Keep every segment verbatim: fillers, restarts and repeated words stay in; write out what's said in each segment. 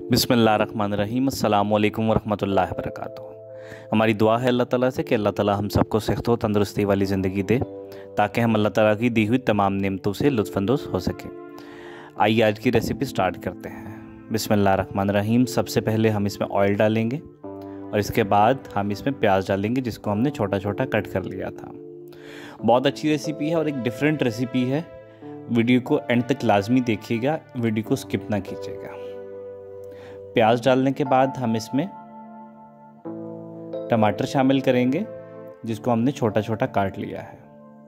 बिस्मिल्लाहिर्रहमानिर्रहीम अस्सलामु अलैकुम वरहमतुल्लाहि वबरकातुहू। हमारी दुआ है अल्लाह ताला से कि अल्लाह ताला हम सबको सेहत व तंदुरुस्ती वाली ज़िंदगी दे ताकि हम अल्लाह ताला की दी हुई तमाम नेमतों से लुत्फ़अंदोज़ हो सकें। आइए आज की रेसिपी स्टार्ट करते हैं। बिस्मिल्लाहिर्रहमानिर्रहीम। सबसे पहले हम इसमें ऑयल डालेंगे और इसके बाद हम इसमें प्याज डालेंगे जिसको हमने छोटा छोटा कट कर लिया था। बहुत अच्छी रेसिपी है और एक डिफरेंट रेसिपी है। वीडियो को एंड तक लाजमी देखिएगा, वीडियो को स्किप ना कीजिएगा। प्याज डालने के बाद हम इसमें टमाटर शामिल करेंगे जिसको हमने छोटा छोटा काट लिया है।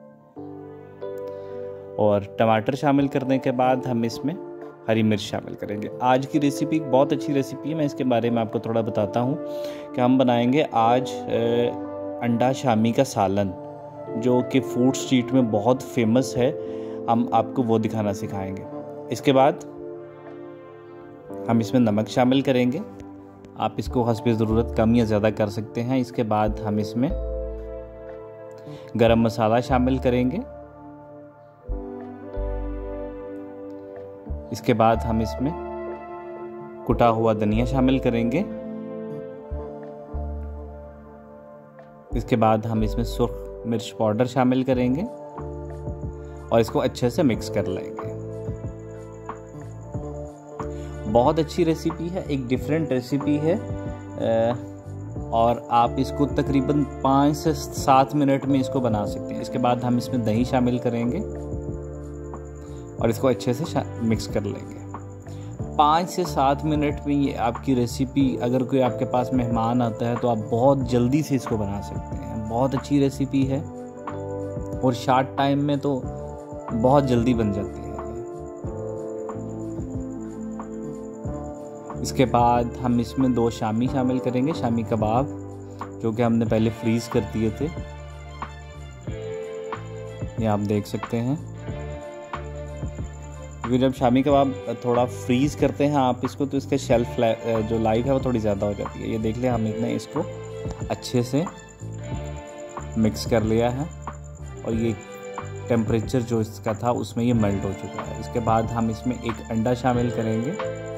और टमाटर शामिल करने के बाद हम इसमें हरी मिर्च शामिल करेंगे। आज की रेसिपी एक बहुत अच्छी रेसिपी है, मैं इसके बारे में आपको थोड़ा बताता हूँ कि हम बनाएंगे आज अंडा शामी का सालन, जो कि फूड स्ट्रीट में बहुत फेमस है। हम आपको वो दिखाना सिखाएंगे। इसके बाद हम इसमें नमक शामिल करेंगे। आप इसको हस्बे ज़रूरत कम या ज़्यादा कर सकते हैं। इसके बाद हम इसमें गरम मसाला शामिल करेंगे। इसके बाद हम इसमें कुटा हुआ धनिया शामिल करेंगे। इसके बाद हम इसमें सुर्ख मिर्च पाउडर शामिल करेंगे और इसको अच्छे से मिक्स कर लेंगे। बहुत अच्छी रेसिपी है, एक डिफरेंट रेसिपी है और आप इसको तकरीबन पाँच से सात मिनट में इसको बना सकते हैं। इसके बाद हम इसमें दही शामिल करेंगे और इसको अच्छे से मिक्स कर लेंगे। पाँच से सात मिनट में ये आपकी रेसिपी, अगर कोई आपके पास मेहमान आता है तो आप बहुत जल्दी से इसको बना सकते हैं। बहुत अच्छी रेसिपी है और शॉर्ट टाइम में तो बहुत जल्दी बन जाती है। इसके बाद हम इसमें दो शामी शामिल करेंगे, शामी कबाब, जो कि हमने पहले फ्रीज़ कर दिए थे। ये आप देख सकते हैं। क्योंकि जब शामी कबाब थोड़ा फ्रीज़ करते हैं आप इसको, तो इसका शेल्फ जो लाइफ है वो थोड़ी ज़्यादा हो जाती है। ये देख लें, हमने इसको अच्छे से मिक्स कर लिया है और ये टेम्परेचर जो इसका था उसमें ये मेल्ट हो चुका है। इसके बाद हम इसमें एक अंडा शामिल करेंगे।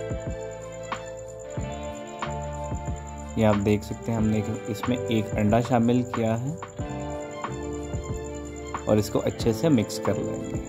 ये आप देख सकते हैं, हमने इसमें एक अंडा शामिल किया है और इसको अच्छे से मिक्स कर लेंगे।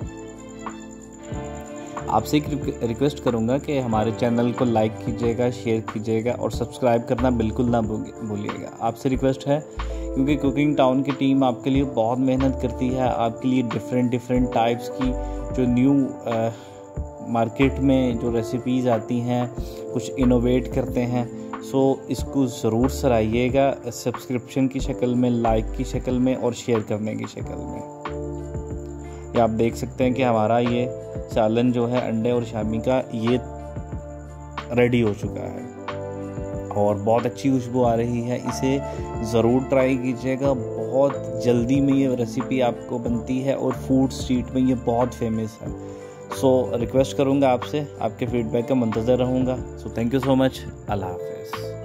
आपसे एक रिक्वेस्ट करूंगा कि हमारे चैनल को लाइक कीजिएगा, शेयर कीजिएगा और सब्सक्राइब करना बिल्कुल ना भूलिएगा। आपसे रिक्वेस्ट है क्योंकि कुकिंग टाउन की टीम आपके लिए बहुत मेहनत करती है। आपके लिए डिफरेंट डिफरेंट टाइप्स की जो न्यू मार्केट में जो रेसिपीज़ आती हैं, कुछ इनोवेट करते हैं। सो इसको ज़रूर सराहिएगा, सब्सक्रिप्शन की शक्ल में, लाइक की शक्ल में और शेयर करने की शक्ल में। ये आप देख सकते हैं कि हमारा ये सालन जो है अंडे और शामी का, ये रेडी हो चुका है और बहुत अच्छी खुशबू आ रही है। इसे ज़रूर ट्राई कीजिएगा। बहुत जल्दी में ये रेसिपी आपको बनती है और फूड स्ट्रीट में ये बहुत फेमस है। सो रिक्वेस्ट करूँगा आपसे, आपके फीडबैक का मुंतज़र रहूँगा। So thank you so much. अल्लाह हाफ़िज़।